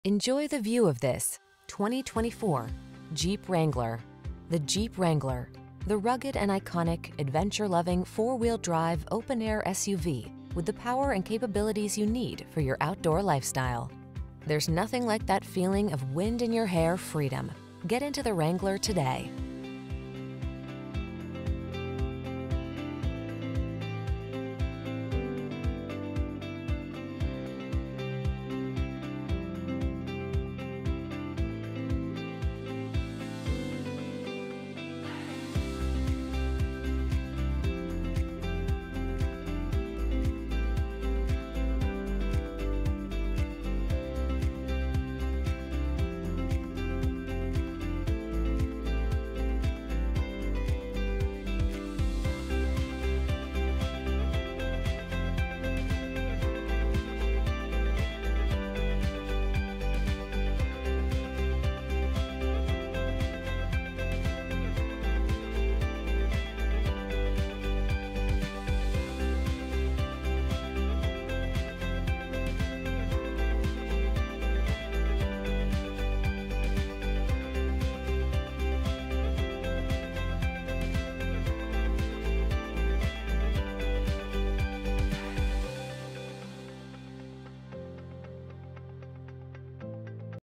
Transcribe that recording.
Enjoy the view of this 2024 Jeep Wrangler. The Jeep Wrangler, the rugged and iconic, adventure-loving four-wheel drive open-air SUV with the power and capabilities you need for your outdoor lifestyle. There's nothing like that feeling of wind in your hair freedom. Get into the Wrangler today.